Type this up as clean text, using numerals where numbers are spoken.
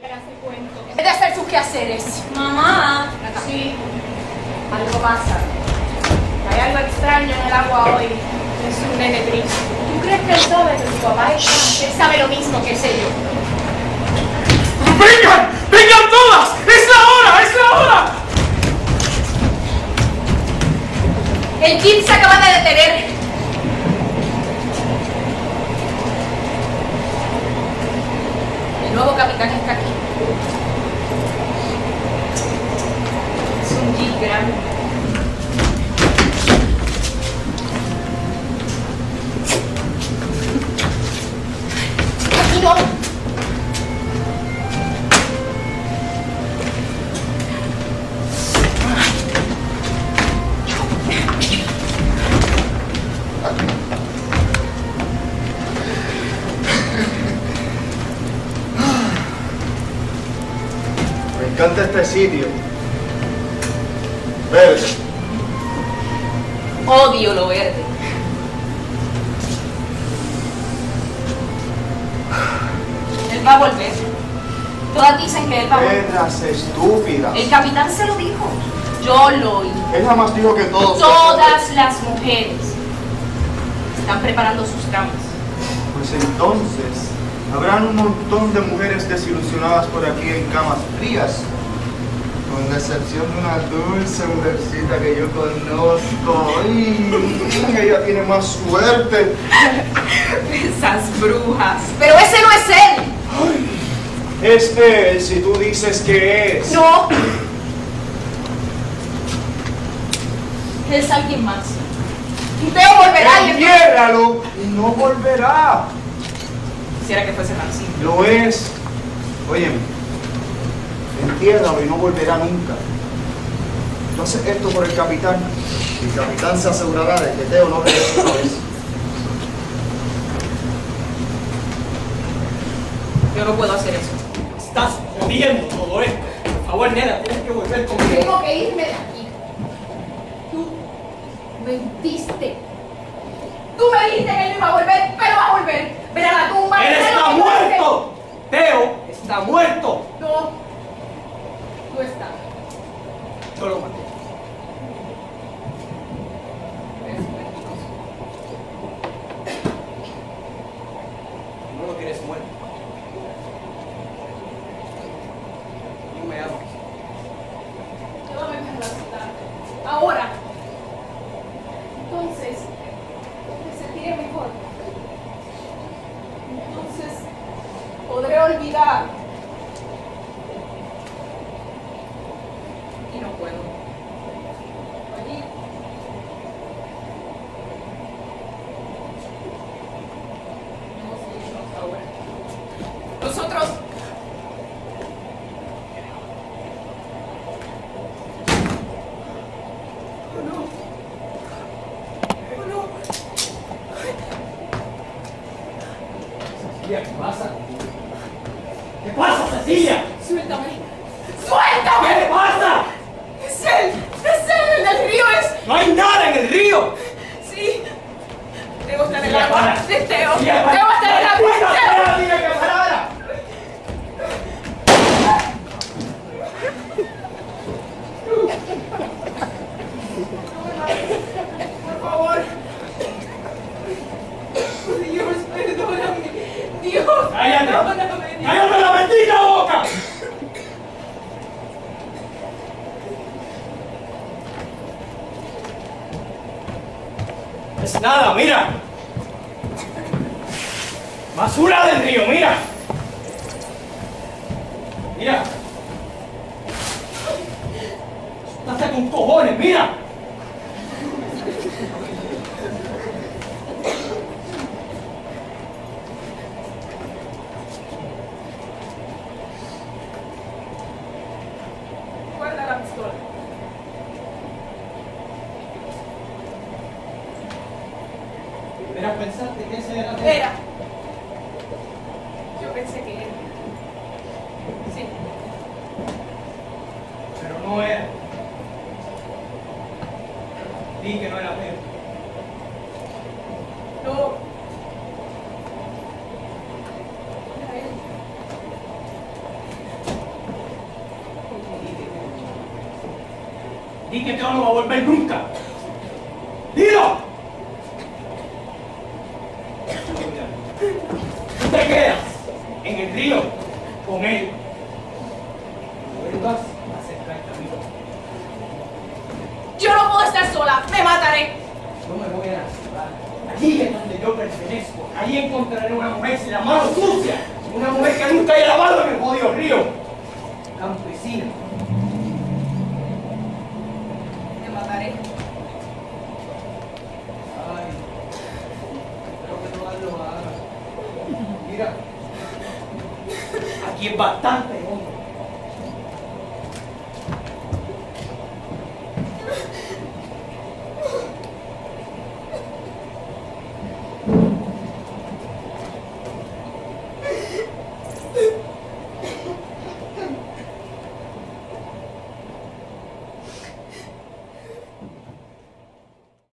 En vez de hacer sus quehaceres. Mamá. Sí. Algo pasa. Hay algo extraño en el agua hoy. Es un nene triste. ¿Tú crees que él sabe que su papá está? Él sabe lo mismo que sé yo. ¡Vengan! ¡Vengan todas! ¡Es la hora! ¡Es la hora! El Jim se acaba de detener. El nuevo capitán está aquí. Es un Jeep grande. Aquí no. Me encanta este sitio. Verde. Odio lo verde. Él va a volver. Todas dicen que él va a volver. Pedras estúpidas. El capitán se lo dijo. Yo lo oí. Él jamás dijo que todos... Todas las mujeres están preparando sus tramas. Pues entonces, habrán un montón de mujeres desilusionadas por aquí en camas frías. Con la excepción de una dulce mujercita que yo conozco. ¡Ay! Ella tiene más suerte. Esas brujas. Pero ese no es él. Ay, es él si tú dices que es. No. Es alguien más. Y Teo volverá y Entiérralo y no volverá. quisiera que fuese Nancy. Lo es. Óyeme, entiérralo y no volverá nunca. Tú haces esto por el capitán. Y el capitán se asegurará de que Teo no regrese otra vez. Yo no puedo hacer eso. Estás jodiendo todo esto. Por favor, nena, tienes que volver conmigo. Tengo que irme de aquí. Tú mentiste. Tú me dijiste que él no iba a volver, pero va a volver. Ver a la tumba. ¡Él ver está lo que muerto! ¡Teo está muerto! No. Tú estás. Yo lo maté. Eres un mentiroso. No lo quieres muerto. Tú me amas. Llévame a la ciudad. Ahora. Entonces, me sentiré mejor. Entonces, podré olvidar. Y no puedo. Allí. Tenemos que irnos ahora. Nosotros. Cecilia, ¿qué pasa? ¿Qué pasa, Cecilia? Suéltame. ¿Qué ¡Suéltame! le pasa? ¡Es él! ¡Es él! ¡El del río es! ¡No hay nada en el río! Sí. Debo estar en el Cecilia, agua. para. De Teo. Cecilia, para. Debo estar en el agua. Cecilia, Teo. para, dile que parara. Por favor. Dios, perdóname. Dios, ¡Cállate! perdóname. Dios. ¡Cállate la bendita boca! Es nada, mira. Basura del río, mira. Mira. Hasta con cojones, mira. Guarda la pistola. Mira, pensaste que ese era... Era. Yo pensé que era. Sí. Pero no era. Di que no era él. No. Era él. Di que no va a volver nunca. ¡Dilo! Tú te quedas en el río con él. Vuelvas a acercarte a mí. Yo no puedo estar sola, me mataré. Yo me voy a la ciudad. Allí es donde yo pertenezco. Allí encontraré una mujer sin la mano sucia. Una mujer que nunca haya lavado en el jodido río. Campesina. Me mataré. Ay, espero que no lo haga. Mira, aquí es bastante hombre.